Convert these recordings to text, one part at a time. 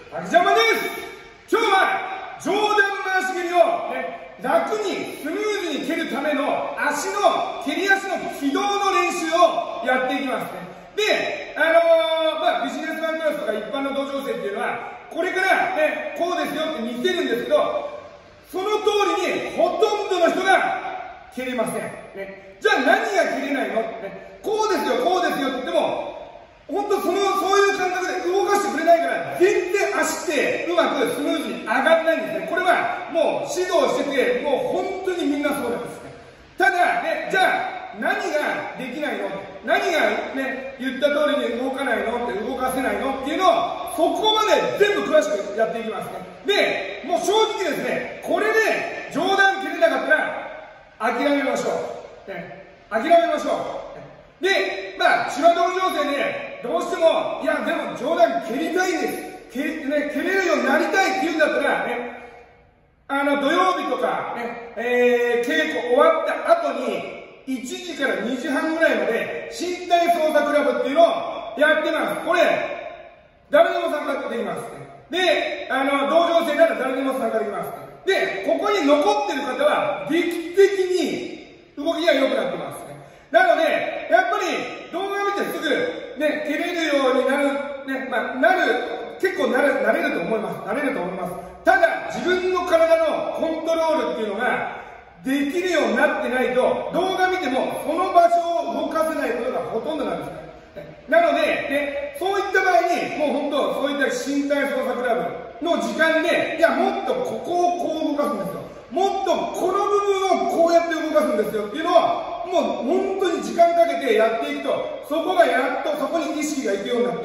滝山です。今日は上段回し蹴りを、楽にスムーズに蹴るための蹴り足の軌道の練習をやっていきますね。で、ビジネスマンクラスとか一般の道場生っていうのは、これから、こうですよって見せるんですけど、その通りにほとんどの人が蹴れません。じゃあ何が蹴れないの？こうですよ、こうですよって言っても、本当そういう感覚で動かしてくれないから、全然足ってうまくスムーズに上がらないんですね。これはもう指導してて、もう本当にみんなそうなんですね。ただ、じゃあ何ができないの？何が言った通りに動かないのって動かせないのっていうのを、そこまで全部詳しくやっていきますね。で、もう正直ですね、これで上段蹴れなかったら、諦めましょう。諦めましょう。で、千葉道場生で、どうしても、いや、でも上段蹴りたいです。蹴れるようになりたいっていうんだったら、土曜日とか、稽古終わった後に、1時から2時半ぐらいまで、身体操作クラブっていうのをやってます。これ、誰でも参加できます。で、道場生なら誰でも参加できます。で、ここに残ってる方は、劇的に動きが良くなってます。なので、やっぱり動画を見てすぐ、蹴れるようになる、結構なれると思います。なれると思います。ただ、自分の体のコントロールっていうのができるようになってないと、動画見てもその場所を動かせないことがほとんどなんですね。なので、そういった場合に、もう本当、そういった身体操作クラブの時間で、いや、もっとここをこう動かすんですよ。もっとこの部分をこうやって動かすんですよっていうのを、もう本当に時間かけてやっていくと、そこがやっとそこに意識がいくようになって、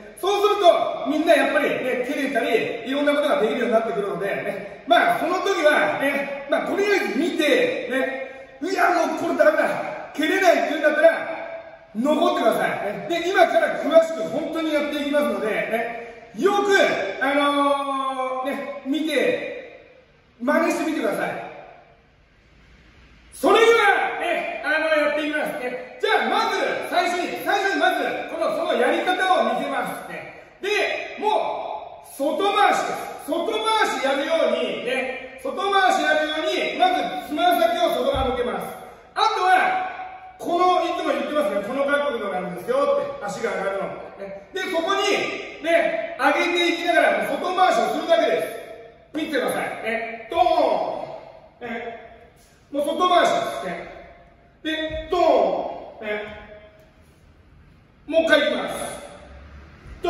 そうするとみんなやっぱり、蹴れたりいろんなことができるようになってくるので、その時は、とりあえず見て、いやもうこれダメだ、蹴れないって言うんだったら残ってください。で、今から詳しく本当にやっていきますので、よく見て真似してみてください。それでは、やっていきます。じゃあ、まず、最初にまず、そのやり方を見せます。で、もう、外回しです。外回しやるように、まず、つま先を外側向けます。あとは、いつも言ってますね、この角度なんですよって、足が上がるの。で、そこに、上げていきながら、外回しをするだけです。見てください。ドーン。もう外回しですね。で、ドーン。もう一回いきます。ドー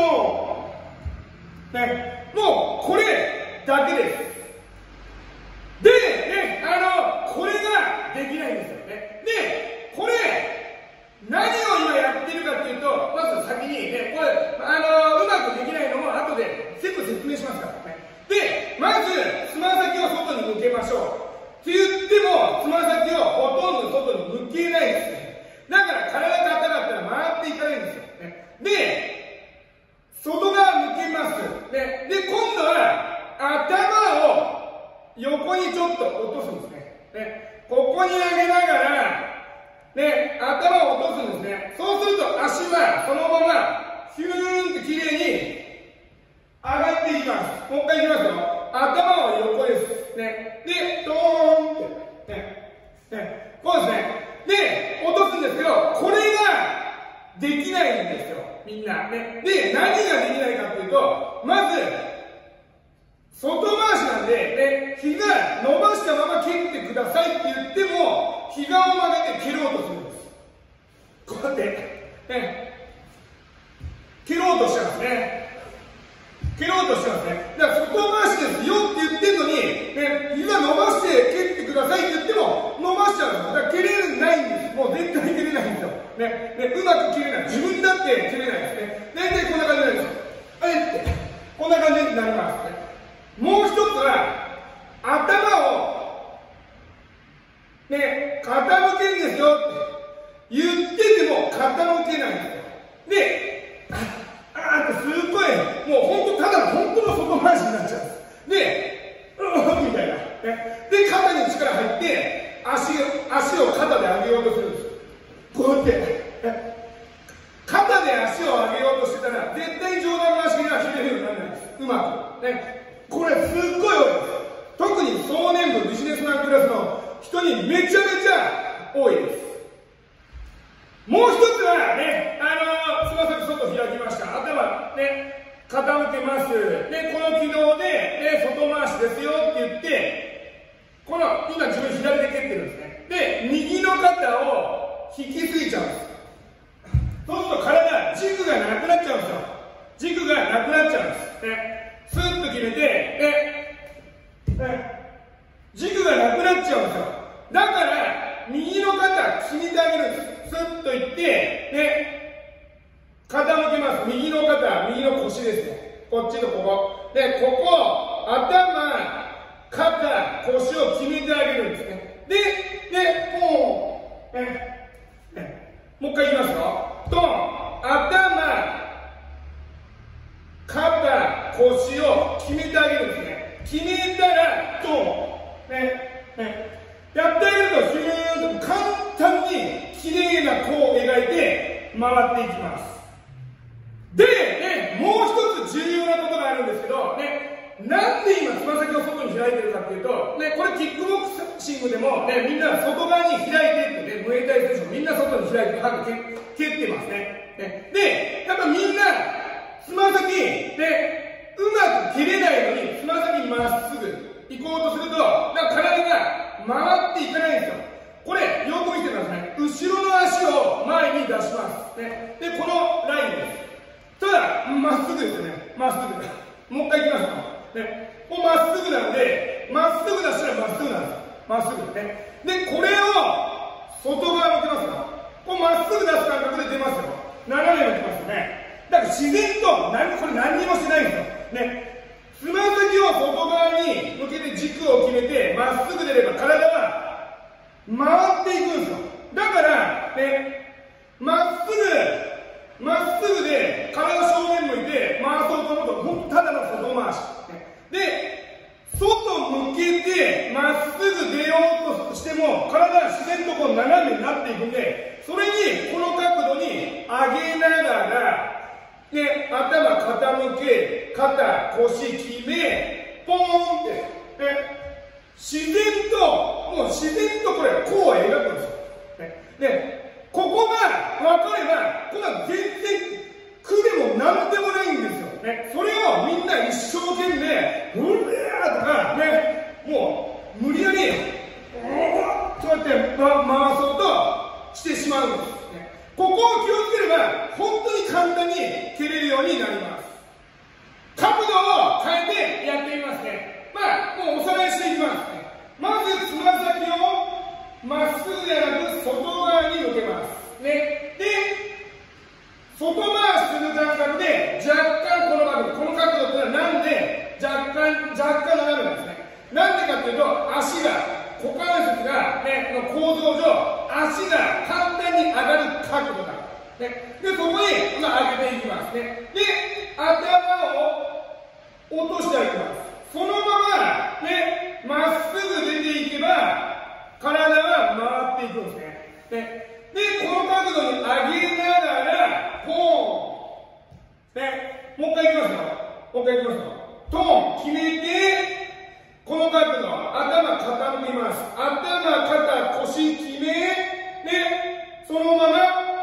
ン。もうこれだけです。で、これができないんですよね。で、これ、何を今やってるかっていうと、まず先にこれ、うまくできないのも後で全部説明しますからね。で、まず、つま先を外に向けましょう。って言っても、つま先をほとんど外に向けないですね。だから、体が硬かったら回っていかないんですよ。で、外側向けます。で、今度は、頭を横にちょっと落とすんですね。ここに上げながら、頭を落とすんですね。そうすると、足はそのまま、ヒューンって綺麗に上がっていきます。もう一回いきますよ。頭を横です。で、ドーンって、こうですね。で、落とすんですけど、これができないんですよ、みんな。で、何ができないかっていうと、まず、外回しなんで、膝伸ばしたまま蹴ってくださいって言っても、膝を曲げて蹴ろうとするんです。こうやって、蹴ろうとしてますね。蹴ろうとしてますね。だから外回しですよって言ってんのに、膝伸ばして蹴ってくださいって言っても、伸ばしちゃうんですよ。だから蹴れないんです。もう絶対蹴れないんですよ。うまく蹴れない。自分だって蹴れないですね。大体こんな感じなんですよ。こんな感じになります。もう一つは、頭を、傾けるんですよって言ってても傾けないんですよ。で、すごい、もう本当の外回しになっちゃうんです。で、みたいな。で、肩に力入って、足を肩で上げようとするんです。こうやって、肩で足を上げようとしてたら、絶対上段回しが切れるようにならないです。うまく。ね、これすっごい多いです。特に壮年部ビジネスマンクラスの人にめちゃめちゃ多いです。もう一つはね、つま先外開きました。頭ね、傾けます。で、この軌道で、ね、外回しですよって言って、この、今自分左で蹴ってるんですね。で、右の肩を引きすぎちゃうんです。そうすると体、軸がなくなっちゃうんですよ。軸がなくなっちゃうんです。ね、スッと決めて、軸がなくなっちゃうんですよ。だから、右の肩、決めてあげるんです。スッといって、傾けます。右の肩、右の腰ですね。こっちとここ。で、ここ、頭、肩、腰を決めてあげるんですね。で、もう、もう一回いきますよ。ドン、頭、肩、腰を決めてあげるんですね。決めたら、ドン、やってあげると、ヒューンと簡単に綺麗な弧を描いて回っていきます。で、もう一つ重要なことがあるんですけど、なんで今つま先を外に開いてるかっていうと、これキックボクシングでも、みんな外側に開いてってムエタイ選手もみんな外に開いて歯で蹴ってますね。で、やっぱみんなつま先でうまく蹴れないのにつま先にまっすぐ行こうとすると、体が回っていかないんですよ。これよく見てください。後ろの足を前に出します。で、このラインです。ただ、まっすぐですよね。まっすぐ。もう一回いきますよ。もうまっすぐなので、まっすぐ出したらまっすぐなんですよ。まっすぐね。で、これを外側向けますよ。こうまっすぐ出す感覚で出ますよ。斜め向きますよね。だから自然とこれ何にもしてないんですよ。つま先を外側に向けて軸を決めて、まっすぐ出れば体は回っていくんですよ。だから、まっすぐで体正面向いて回そうと思うと、本当ただの外回し。で、外向けてまっすぐ出ようとしても、体は自然とこう斜めになっていくんで、それにこの角度に上げながら、頭傾け、肩、腰決め、ポーンって、自然とこれ、こう描くんですよ。で、ここが分かれば、こんな全然苦でもなんでもないんですよ。それをみんな一生懸命、うりゃーとか、もう無理やり、そうやって回そうとしてしまうんです。ここを気をつければ、本当に簡単に蹴れるようになります。角度を変えてやってみますね。もうおさらいしていきます。まずつま先をまっすぐではなく外側に向けます。で、外回しする感覚で若干この角度というのはなんで若干斜めなんですね。なんでかというと、足が股関節が、の構造上、足が簡単に上がる角度だ。で、そこに、上げていきますね。で、頭を落としていきます。そのまま、まっすぐ出ていけば、体は回っていくんですね。で、この角度に上げながら、ポーン。もう一回いきますよ。トーン、決めて、この角度、頭傾けます。頭、肩、腰決め、そのまま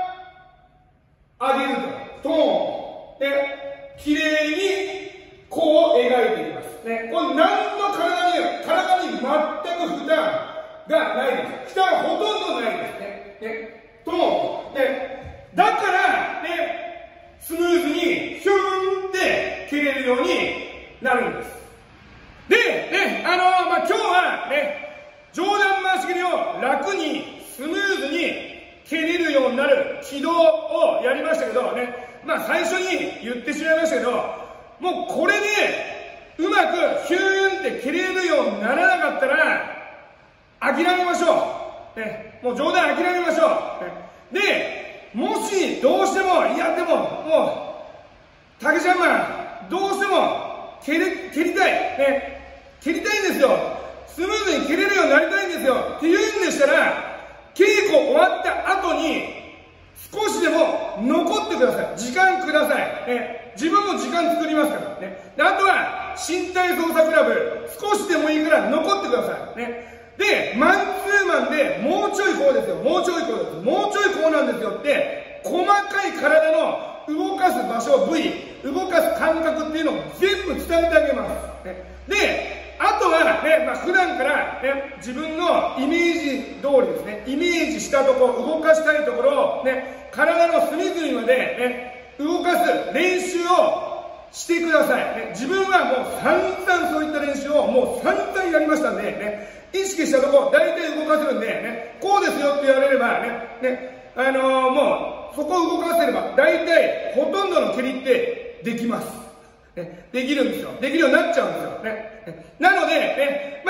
上げると。トーン。で、きれいにこう描いていきます。これ何の体に全く負担がないです。負担はほとんどないですね。トーン。だから、スムーズにヒューンって蹴れるようになるんです。で、今日は上段回し蹴りを楽にスムーズに蹴れるようになる軌道をやりましたけど最初に言ってしまいましたけど、もうこれでうまくヒューンって蹴れるようにならなかったら諦めましょう。もう上段諦めましょう。で、もしどうしても、いやでももう竹ちゃんマンどうしても蹴りたい蹴りたいんですよ。スムーズに蹴れるようになりたいんですよって言うんでしたら、稽古終わった後に少しでも残ってください。時間ください。 自分も時間作りますからね。で、あとは、身体操作クラブ、少しでもいいから残ってください。ね。で、マンツーマンでもうちょいこうですよ、もうちょいこうです、もうちょいこうなんですよって、細かい体の動かす場所、部位、動かす感覚っていうのを全部伝えてあげます。ね、で、あとはね、普段から、ね、自分のイメージ通りですね、イメージしたところ、動かしたいところを、ね、体の隅々まで、ね、動かす練習をしてください。ね、自分はもう散々そういった練習をもう散々やりましたんで、ね、意識したところ、大体動かせるんで、ね、こうですよって言われれば、もう、そこを動かせれば、大体、ほとんどの蹴りってできます。ね、できるんですよ。できるようになっちゃうんですよ。ね、なので、ね、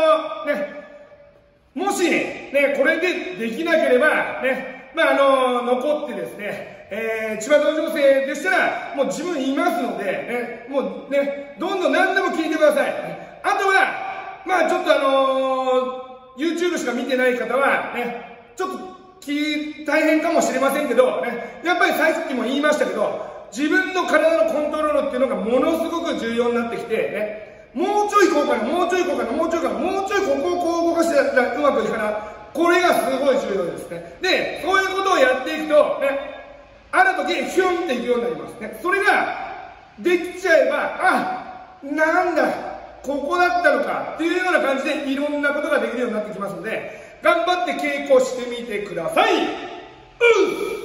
もし、ね、これでできなければ、ね、残ってですね、千葉道女性でしたら、もう自分いますので、ね、もうね、どんどん何でも聞いてください。あとは、ちょっとYouTube しか見てない方は、ね、ちょっと大変かもしれませんけど、ね、やっぱりさっきも言いましたけど、自分の体のコントロールっていうのがものすごく重要になってきて、ね、もうちょいこうかな、もうちょいこうかな、もうちょいここをこう動かしてやったらうまくいくかな、これがすごい重要ですね。で、そういうことをやっていくと、ね、ある時、ヒュンっていくようになりますね。それができちゃえば、なんだ、ここだったのかっていうような感じでいろんなことができるようになってきますので、頑張って稽古してみてください。